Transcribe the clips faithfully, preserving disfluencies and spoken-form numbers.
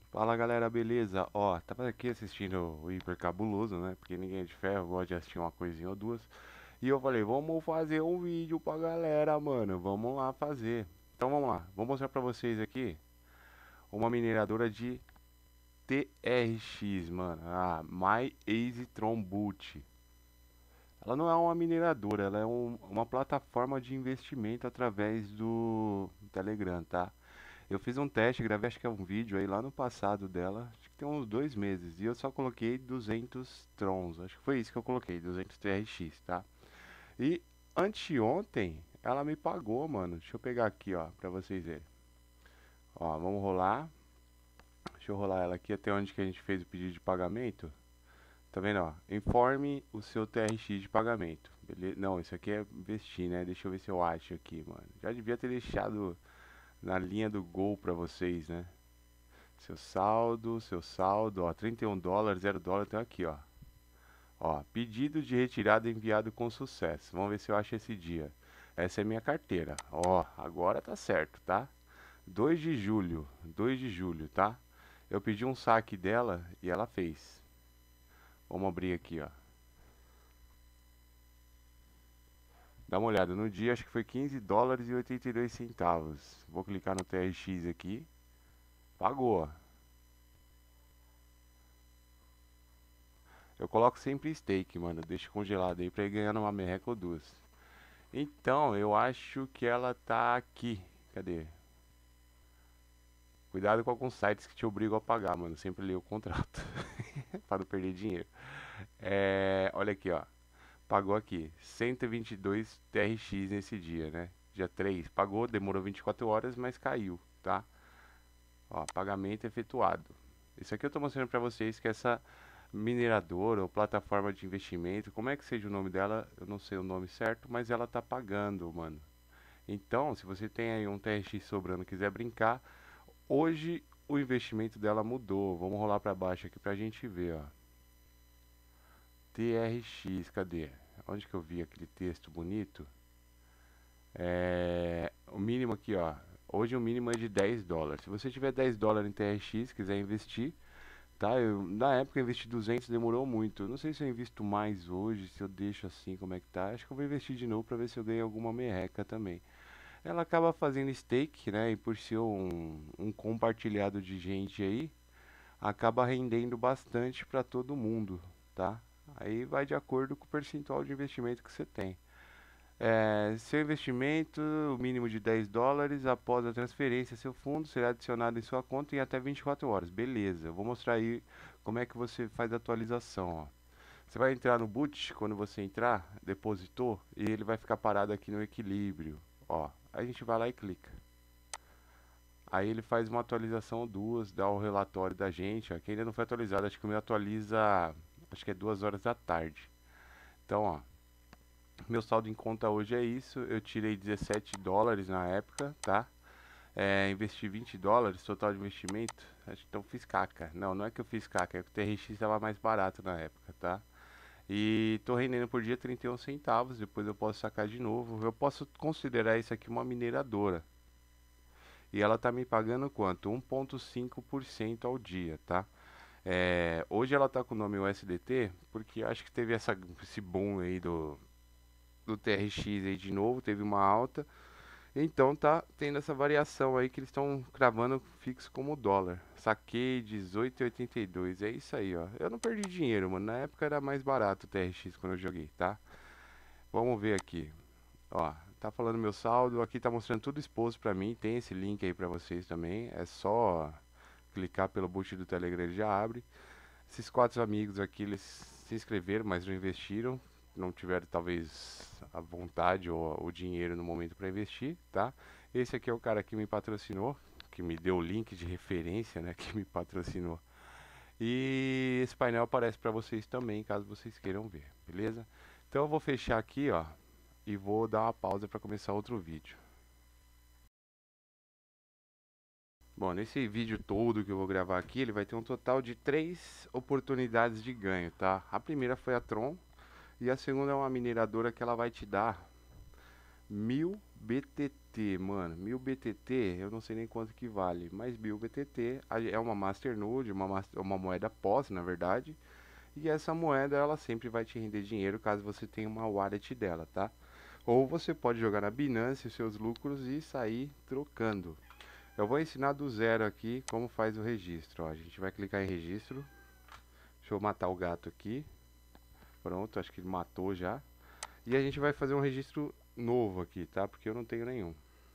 Fala galera, beleza? Ó, tava aqui assistindo o Hiper Cabuloso, né? Porque ninguém é de ferro, gosta de assistir uma coisinha ou duas. E eu falei, vamos fazer um vídeo pra galera, mano. Vamos lá fazer. Então vamos lá, vou mostrar pra vocês aqui uma mineradora de T R X, mano. A My Easy Tron Boot. Ela não é uma mineradora, ela é um- uma plataforma de investimento através do Telegram, tá? Eu fiz um teste, gravei acho que é um vídeo aí lá no passado dela, acho que tem uns dois meses, e eu só coloquei duzentos trons, acho que foi isso que eu coloquei, duzentos T R X, tá? E anteontem ela me pagou, mano, deixa eu pegar aqui, ó, pra vocês verem. Ó, vamos rolar, deixa eu rolar ela aqui até onde que a gente fez o pedido de pagamento. Tá vendo, ó? Informe o seu T R X de pagamento. Beleza? Não, isso aqui é investir, né? Deixa eu ver se eu acho aqui, mano. Já devia ter deixado na linha do gol pra vocês, né? Seu saldo, seu saldo, ó, trinta e um dólares, zero dólar, tem aqui, ó. Ó, pedido de retirada enviado com sucesso. Vamos ver se eu acho esse dia. Essa é minha carteira. Ó, agora tá certo, tá? dois de julho, dois de julho, tá? Eu pedi um saque dela e ela fez. Vamos abrir aqui, ó. Dá uma olhada, no dia acho que foi quinze dólares e oitenta e dois centavos. Vou clicar no T R X aqui. Pagou, ó. Eu coloco sempre stake, mano. Deixo congelado aí pra ir ganhando uma merreca ou duas. Então, eu acho que ela tá aqui. Cadê? Cuidado com alguns sites que te obrigam a pagar, mano. Sempre leia o contrato. Pra não perder dinheiro. É, olha aqui, ó. Pagou aqui. cento e vinte e dois T R X nesse dia, né? Dia três. Pagou, demorou vinte e quatro horas, mas caiu, tá? Ó, pagamento efetuado. Isso aqui eu tô mostrando pra vocês que essa mineradora ou plataforma de investimento, como é que seja o nome dela, eu não sei o nome certo, mas ela tá pagando, mano. Então, se você tem aí um T R X sobrando e quiser brincar, hoje o investimento dela mudou. Vamos rolar para baixo aqui pra gente ver, ó. T R X, cadê? Onde que eu vi aquele texto bonito? É, o mínimo aqui, ó. Hoje o mínimo é de dez dólares. Se você tiver dez dólares em T R X, quiser investir, tá? Eu, na época eu investi duzentos, demorou muito. Eu não sei se eu invisto mais hoje, se eu deixo assim, como é que tá. Acho que eu vou investir de novo para ver se eu ganho alguma merreca também. Ela acaba fazendo stake, né? E por ser um, um compartilhado de gente aí, acaba rendendo bastante para todo mundo, tá? Aí vai de acordo com o percentual de investimento que você tem. É, seu investimento, o mínimo de dez dólares, após a transferência, seu fundo será adicionado em sua conta em até vinte e quatro horas. Beleza, eu vou mostrar aí como é que você faz a atualização, ó. Você vai entrar no boot, quando você entrar, depositou, e ele vai ficar parado aqui no equilíbrio, ó. Aí a gente vai lá e clica. Aí ele faz uma atualização ou duas, dá o relatório da gente, ó, que ainda não foi atualizado, acho que o meu atualiza, acho que é duas horas da tarde. Então, ó, meu saldo em conta hoje é isso, eu tirei dezessete dólares na época, tá? É, investi vinte dólares, total de investimento, acho que então fiz caca. Não, não é que eu fiz caca, é que o T R X estava mais barato na época, tá? E tô rendendo por dia trinta e um centavos, depois eu posso sacar de novo. Eu posso considerar isso aqui uma mineradora. E ela tá me pagando quanto? um vírgula cinco por cento ao dia, tá? É, hoje ela tá com o nome U S D T, porque acho que teve essa, esse boom aí do, do T R X aí de novo, teve uma alta. Então tá tendo essa variação aí que eles estão cravando fixo como dólar. Saquei dezoito e oitenta e dois, é isso aí, ó. Eu não perdi dinheiro, mano. Na época era mais barato o T R X quando eu joguei, tá? Vamos ver aqui. Ó, tá falando meu saldo, aqui tá mostrando tudo exposto pra mim. Tem esse link aí pra vocês também. É só clicar pelo boot do Telegram, ele já abre. Esses quatro amigos aqui, eles se inscreveram, mas não investiram. Não tiveram talvez a vontade ou o dinheiro no momento para investir, tá? Esse aqui é o cara que me patrocinou, que me deu o link de referência, né? Que me patrocinou. E esse painel aparece para vocês também, caso vocês queiram ver, beleza? Então eu vou fechar aqui, ó, e vou dar uma pausa para começar outro vídeo. Bom, nesse vídeo todo que eu vou gravar aqui, ele vai ter um total de três oportunidades de ganho, tá? A primeira foi a Tron e a segunda é uma mineradora que ela vai te dar mil B T T, mano. Mil B T T, eu não sei nem quanto que vale, mas mil B T T a- é uma Masternode, uma, mas- uma moeda pós, na verdade. E essa moeda, ela sempre vai te render dinheiro caso você tenha uma wallet dela, tá? Ou você pode jogar na Binance os seus lucros e sair trocando. Eu vou ensinar do zero aqui como faz o registro, ó. A gente vai clicar em registro. Deixa eu matar o gato aqui. Pronto, acho que ele matou já. E a gente vai fazer um registro novo aqui, tá? Porque eu não tenho nenhum.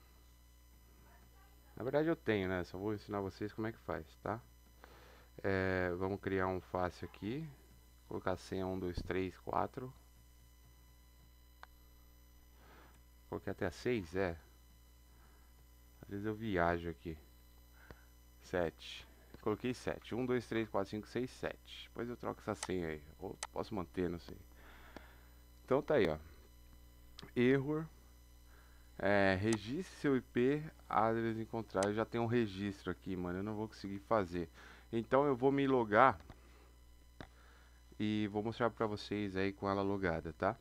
Na verdade eu tenho, né? Só vou ensinar vocês como é que faz, tá? É, vamos criar um fácil aqui. Colocar a senha um, dois, três, quatro. Coloquei até a seis, é. Às vezes eu viajo aqui. sete. Coloquei sete. um, dois, três, quatro, cinco, seis, sete. Depois eu troco essa senha aí. Ou posso manter, não sei. Então tá aí, ó. Error. É, registre seu I P, address encontrar. Eu já tenho um registro aqui, mano. Eu não vou conseguir fazer. Então eu vou me logar e vou mostrar pra vocês aí com ela logada, tá?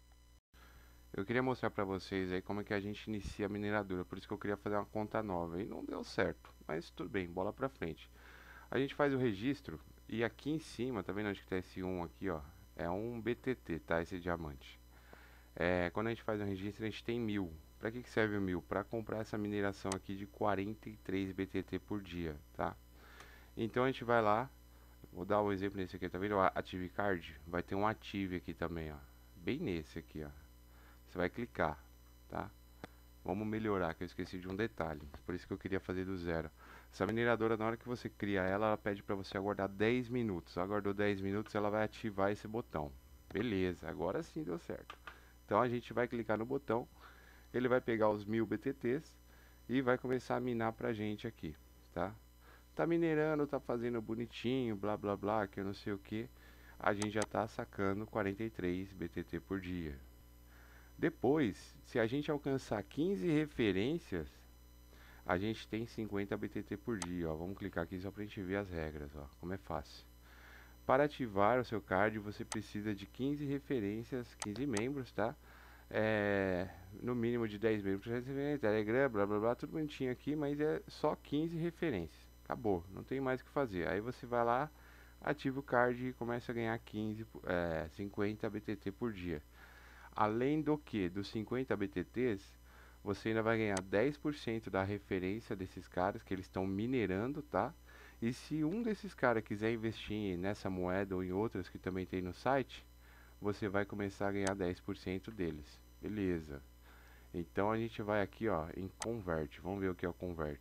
Eu queria mostrar pra vocês aí como é que a gente inicia a mineradora. Por isso que eu queria fazer uma conta nova. E não deu certo. Mas tudo bem, bola pra frente. A gente faz o registro. E aqui em cima, tá vendo onde que tá esse um aqui, ó? É um B T T, tá? Esse diamante. É, quando a gente faz o registro, a gente tem mil. Para que que serve o mil? Para comprar essa mineração aqui de quarenta e três B T T por dia, tá? Então a gente vai lá, vou dar um exemplo nesse aqui, tá vendo? O Active Card, vai ter um Active aqui também, ó. Bem nesse aqui, ó. Você vai clicar, tá? Vamos melhorar, que eu esqueci de um detalhe. Por isso que eu queria fazer do zero. Essa mineradora, na hora que você cria ela, ela pede para você aguardar dez minutos. Aguardou dez minutos, ela vai ativar esse botão. Beleza, agora sim deu certo. Então a gente vai clicar no botão, ele vai pegar os mil B T Ts e vai começar a minar pra gente aqui, tá? Tá minerando, tá fazendo bonitinho, blá blá blá, que eu não sei o que. A gente já tá sacando quarenta e três B T T por dia. Depois, se a gente alcançar quinze referências, a gente tem cinquenta B T T por dia, ó. Vamos clicar aqui só pra gente ver as regras, ó, como é fácil. Para ativar o seu card, você precisa de quinze referências, quinze membros, tá? É, no mínimo de dez membros, Telegram, blá blá blá, tudo bonitinho aqui, mas é só quinze referências. Acabou, não tem mais o que fazer. Aí você vai lá, ativa o card e começa a ganhar quinze, é, cinquenta B T T por dia. Além do que, dos cinquenta B T Ts, você ainda vai ganhar dez por cento da referência desses caras que eles estão minerando, tá? E se um desses caras quiser investir nessa moeda ou em outras que também tem no site, você vai começar a ganhar dez por cento deles. Beleza. Então a gente vai aqui, ó, em Convert. Vamos ver o que é o Convert.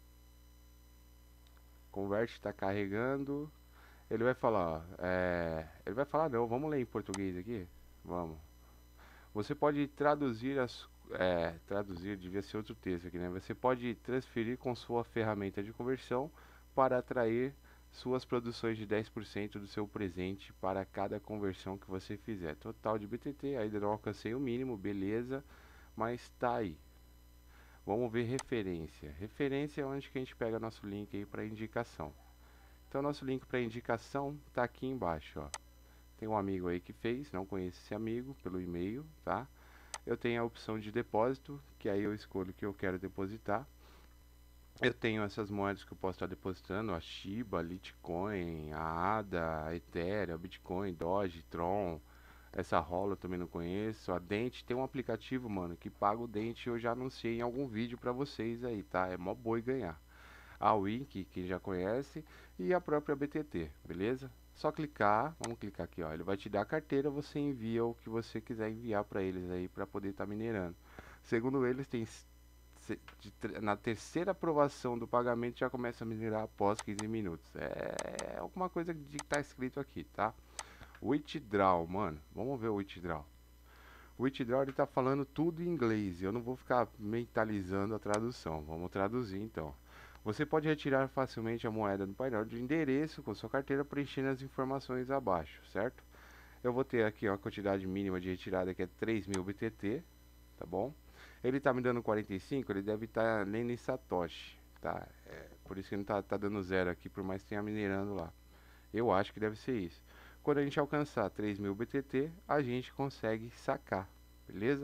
Convert está carregando. Ele vai falar, ó, é... ele vai falar não, vamos ler em português aqui? Vamos. Você pode traduzir as é, traduzir, devia ser outro texto aqui, né? Você pode transferir com sua ferramenta de conversão para atrair suas produções de dez por cento do seu presente para cada conversão que você fizer. Total de B T T, ainda não alcancei o mínimo, beleza, mas tá aí. Vamos ver referência. Referência é onde que a gente pega nosso link aí para indicação. Então nosso link para indicação tá aqui embaixo, ó. Tem um amigo aí que fez, não conheço esse amigo pelo e-mail, tá? Eu tenho a opção de depósito, que aí eu escolho o que eu quero depositar. Eu tenho essas moedas que eu posso estar depositando, a Shiba, a Litecoin, a A D A, a Ethereum, a Bitcoin, Doge, Tron. Essa rola eu também não conheço. A Dente tem um aplicativo, mano, que paga o Dente. Eu já anunciei em algum vídeo pra vocês aí, tá? É mó boi ganhar. A Wink, que já conhece, e a própria B T T, beleza? Só clicar, vamos clicar aqui, ó. Ele vai te dar a carteira, você envia o que você quiser enviar para eles aí para poder estar tá minerando. Segundo eles, tem na terceira aprovação do pagamento já começa a minerar após quinze minutos. É alguma coisa de que tá escrito aqui, tá? Withdraw, mano. Vamos ver o withdraw. O withdraw ele tá falando tudo em inglês. Eu não vou ficar mentalizando a tradução. Vamos traduzir então. Você pode retirar facilmente a moeda do painel de endereço com sua carteira preenchendo as informações abaixo, certo? Eu vou ter aqui uma quantidade mínima de retirada que é três mil B T T, tá bom? Ele está me dando quarenta e cinco, ele deve estar tá nem em Satoshi, tá? É, por isso que não está tá dando zero aqui, por mais que tenha minerando lá. Eu acho que deve ser isso. Quando a gente alcançar três mil B T T, a gente consegue sacar, beleza?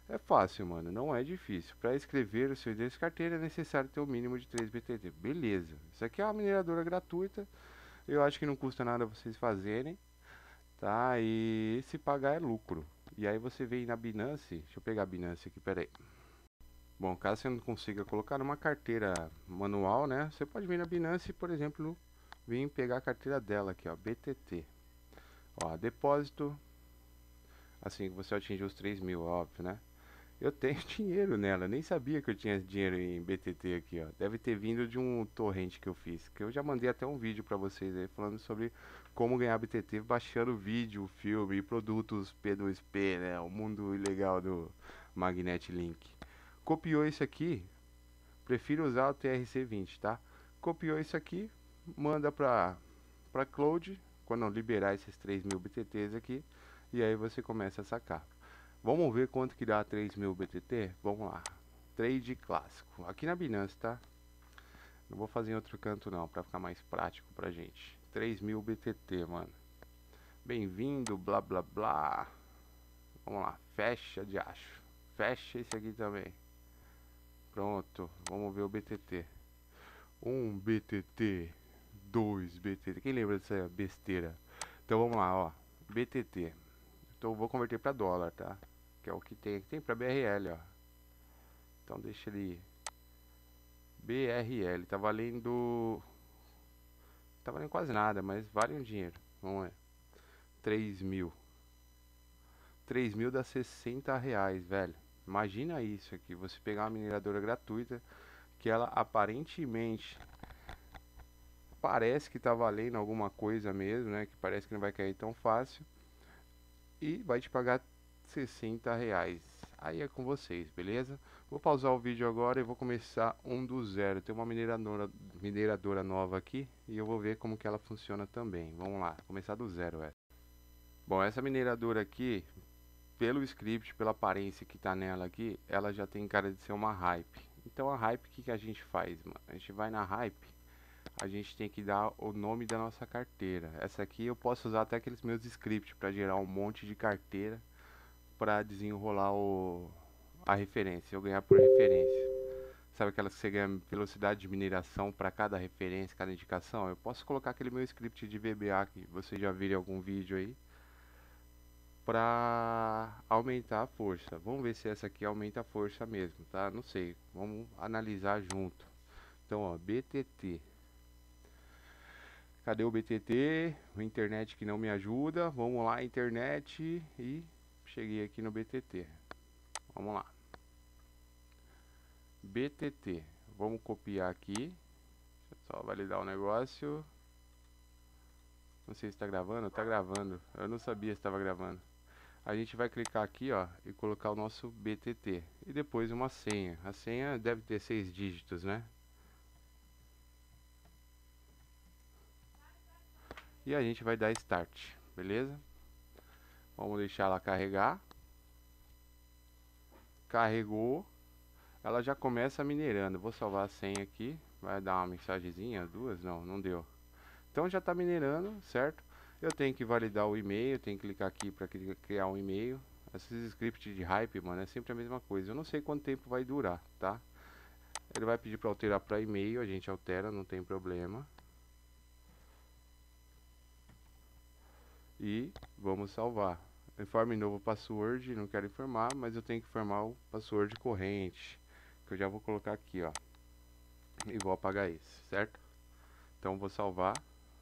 É fácil, mano, não é difícil. Para escrever o seu endereço de carteira é necessário ter o mínimo de três B T T. Beleza. Isso aqui é uma mineradora gratuita. Eu acho que não custa nada vocês fazerem, tá? E se pagar é lucro. E aí você vem na Binance. Deixa eu pegar a Binance aqui, pera aí. Bom, caso você não consiga colocar numa carteira manual, né? Você pode vir na Binance e, por exemplo, vir pegar a carteira dela aqui, ó, B T T. Ó, depósito, assim que você atingir os três mil, óbvio, né? Eu tenho dinheiro nela, nem sabia que eu tinha dinheiro em B T T aqui, ó. Deve ter vindo de um torrent que eu fiz, que eu já mandei até um vídeo pra vocês aí falando sobre como ganhar B T T baixando vídeo, filme e produtos P dois P, né? O mundo ilegal do Magnet Link. Copiou isso aqui, prefiro usar o T R C vinte, tá? Copiou isso aqui, manda pra, pra Cloud, quando liberar esses três mil B T Ts aqui, e aí você começa a sacar. Vamos ver quanto que dá três mil B T T? Vamos lá. Trade clássico. Aqui na Binance, tá? Não vou fazer em outro canto não, pra ficar mais prático pra gente. três mil B T T, mano. Bem-vindo, blá blá blá. Vamos lá, fecha de acho. Fecha esse aqui também. Pronto, vamos ver o B T T. um B T T, dois B T T. Quem lembra dessa besteira? Então vamos lá, ó. B T T. Então eu vou converter pra dólar, tá? Que é o que tem aqui. Tem pra B R L, ó. Então deixa ele... B R L. Tá valendo... Tá valendo quase nada, mas vale um dinheiro. Vamos ver. três mil. três mil dá sessenta reais, velho. Imagina isso aqui. Você pegar uma mineradora gratuita que ela aparentemente... Parece que tá valendo alguma coisa mesmo, né? Que parece que não vai cair tão fácil. E vai te pagar sessenta reais. Aí é com vocês, beleza? Vou pausar o vídeo agora e vou começar um do zero. Tem uma mineradora, mineradora nova aqui e eu vou ver como que ela funciona também. Vamos lá, começar do zero essa. Bom, essa mineradora aqui, pelo script, pela aparência que tá nela aqui, ela já tem cara de ser uma hype. Então a hype, o que, que a gente faz, mano? A gente vai na hype, a gente tem que dar o nome da nossa carteira. Essa aqui eu posso usar até aqueles meus scripts para gerar um monte de carteira para desenrolar o, a referência, eu ganhar por referência. Sabe aquelas que você ganha velocidade de mineração para cada referência, cada indicação? Eu posso colocar aquele meu script de V B A que você já viu em algum vídeo aí para aumentar a força. Vamos ver se essa aqui aumenta a força mesmo, tá? Não sei, vamos analisar junto. Então, ó, B T T. Cadê o B T T? O internet que não me ajuda. Vamos lá, internet. E cheguei aqui no B T T. Vamos lá. B T T. Vamos copiar aqui. Deixa eu só validar o negócio. Não sei se está gravando. Está gravando. Eu não sabia se estava gravando. A gente vai clicar aqui, ó, e colocar o nosso B T T. E depois uma senha. A senha deve ter seis dígitos, né? E a gente vai dar Start, beleza? Vamos deixar ela carregar. Carregou. Ela já começa minerando. Vou salvar a senha aqui. Vai dar uma mensagenzinha, duas? Não, não deu. Então já está minerando, certo? Eu tenho que validar o e-mail, tenho que clicar aqui para criar um e-mail. Esses scripts de hype, mano, é sempre a mesma coisa. Eu não sei quanto tempo vai durar, tá? Ele vai pedir para alterar para e-mail, a gente altera, não tem problema. E vamos salvar. Informe novo password, não quero informar, mas eu tenho que informar o password corrente, que eu já vou colocar aqui, ó. E vou apagar esse, certo? Então vou salvar.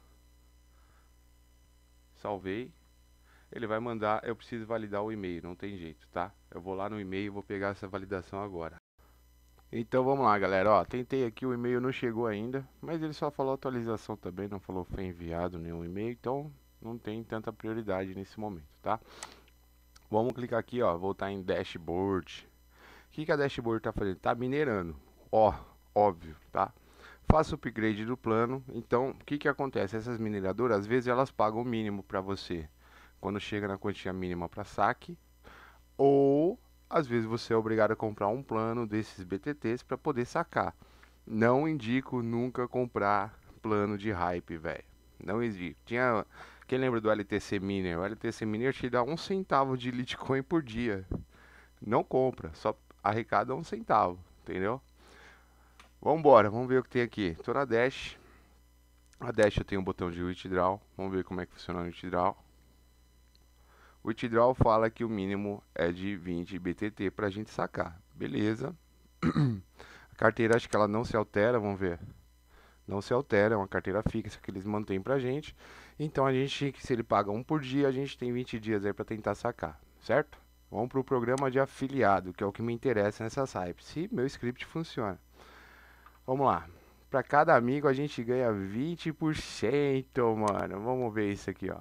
Salvei. Ele vai mandar, eu preciso validar o e-mail, não tem jeito, tá? Eu vou lá no e-mail e vou pegar essa validação agora. Então vamos lá, galera, ó, tentei aqui, o e-mail não chegou ainda, mas ele só falou atualização também, não falou foi enviado nenhum e-mail, então não tem tanta prioridade nesse momento, tá? Vamos clicar aqui, ó, voltar em dashboard. O que que a dashboard tá fazendo? Tá minerando, ó, óbvio, tá? Faça o upgrade do plano, então o que que acontece? Essas mineradoras, às vezes elas pagam o mínimo para você quando chega na quantia mínima para saque, ou às vezes você é obrigado a comprar um plano desses B T Ts para poder sacar. Não indico nunca comprar plano de hype, velho. Não existe. Tinha, quem lembra do L T C Miner? O L T C Miner te dá um centavo de Litecoin por dia. não compra, só arrecada um centavo, entendeu? Vambora, vamos ver o que tem aqui. Tô na Dash. A Dash eu tenho um botão de withdraw. Vamos ver como é que funciona o withdraw. O withdraw fala que o mínimo é de vinte B T T pra gente sacar. Beleza. A carteira acho que ela não se altera, vamos ver. Não se altera, é uma carteira fixa que eles mantêm pra gente. Então a gente, se ele paga um por dia, a gente tem vinte dias aí pra tentar sacar, certo? Vamos pro programa de afiliado, que é o que me interessa nessas hypes. Se meu script funciona. Vamos lá. Para cada amigo a gente ganha vinte por cento, mano. Vamos ver isso aqui, ó.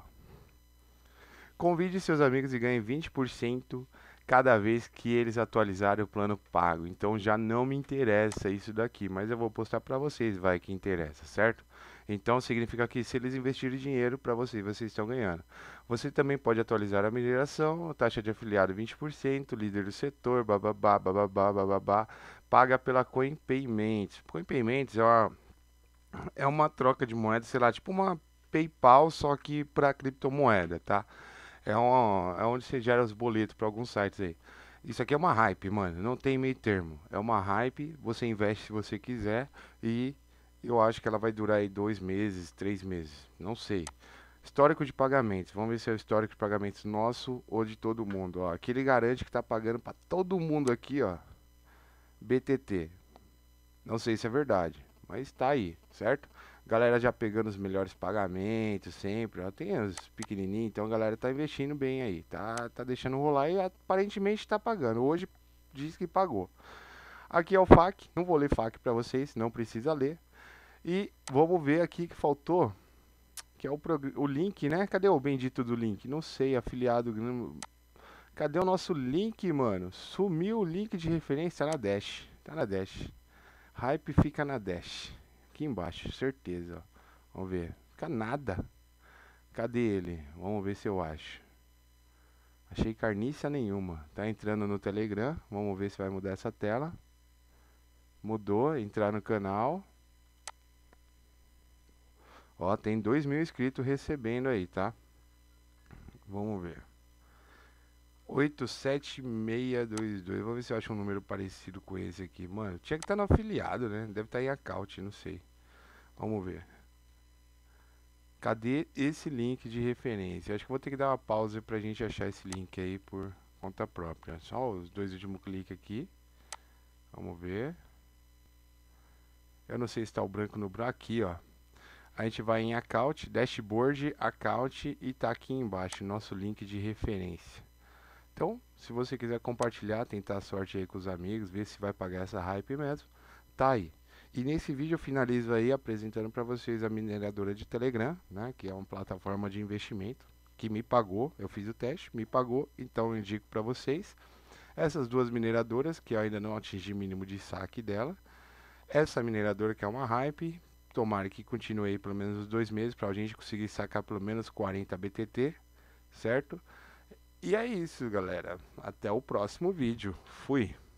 Convide seus amigos e ganhe vinte por cento cada vez que eles atualizarem o plano pago. Então já não me interessa isso daqui, mas eu vou postar para vocês, vai que interessa, certo? Então significa que se eles investirem dinheiro para vocês, vocês estão ganhando. Você também pode atualizar a mineração, taxa de afiliado vinte por cento, líder do setor, bababá, bababá, bababá, paga pela Coin Payments. Coin Payments é uma, é uma troca de moeda, sei lá, tipo uma PayPal, só que para criptomoeda, tá? É, uma, é onde você gera os boletos para alguns sites aí. Isso aqui é uma hype, mano. Não tem meio termo. É uma hype. Você investe se você quiser. E eu acho que ela vai durar aí dois meses, três meses. Não sei. Histórico de pagamentos. Vamos ver se é o histórico de pagamentos nosso ou de todo mundo. Ó, aqui ele garante que tá pagando para todo mundo aqui, ó. B T T. Não sei se é verdade, mas tá aí, certo? Galera já pegando os melhores pagamentos sempre, ó, tem os pequenininhos, então a galera tá investindo bem aí, tá, tá deixando rolar e aparentemente tá pagando. Hoje diz que pagou. Aqui é o F A Q, não vou ler F A Q pra vocês, não precisa ler. E vamos ver aqui que faltou, que é o, o link, né? Cadê o bendito do link? Não sei, afiliado. Cadê o nosso link, mano? Sumiu o link de referência na Dash, tá na Dash. Hype fica na Dash. Aqui embaixo, certeza. Ó. Vamos ver. Fica nada. Cadê ele? Vamos ver se eu acho. Achei carniça nenhuma. Tá entrando no Telegram. Vamos ver se vai mudar essa tela. Mudou. Entrar no canal. Ó, tem dois mil inscritos recebendo aí, tá? Vamos ver. oito sete seis dois dois. Vou ver se eu acho um número parecido com esse aqui. Mano, tinha que estar no afiliado, né? Deve estar em account, não sei. Vamos ver. Cadê esse link de referência? Acho que vou ter que dar uma pausa pra gente achar esse link aí por conta própria. Só os dois últimos cliques aqui. Vamos ver. Eu não sei se está o branco no branco. Aqui, ó. A gente vai em account, dashboard, account e tá aqui embaixo nosso link de referência. Então, se você quiser compartilhar, tentar a sorte aí com os amigos, ver se vai pagar essa hype mesmo, tá aí. E nesse vídeo eu finalizo aí apresentando para vocês a mineradora de Telegram, né, que é uma plataforma de investimento que me pagou, eu fiz o teste, me pagou, então eu indico para vocês. Essas duas mineradoras que eu ainda não atingi o mínimo de saque dela. Essa mineradora que é uma hype, tomara que continue aí pelo menos uns dois meses para a gente conseguir sacar pelo menos quarenta B T T, certo? E é isso, galera. Até o próximo vídeo. Fui!